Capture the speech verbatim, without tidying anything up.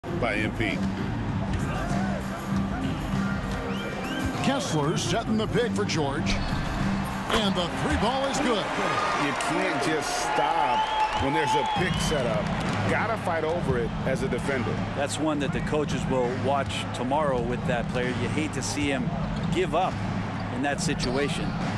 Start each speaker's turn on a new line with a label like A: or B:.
A: by M P.
B: Kessler setting the pick for George. And the three ball is good.
A: You can't just stop when there's a pick set up. Gotta fight over it as a defender.
C: That's one that the coaches will watch tomorrow with that player. You hate to see him give up in that situation.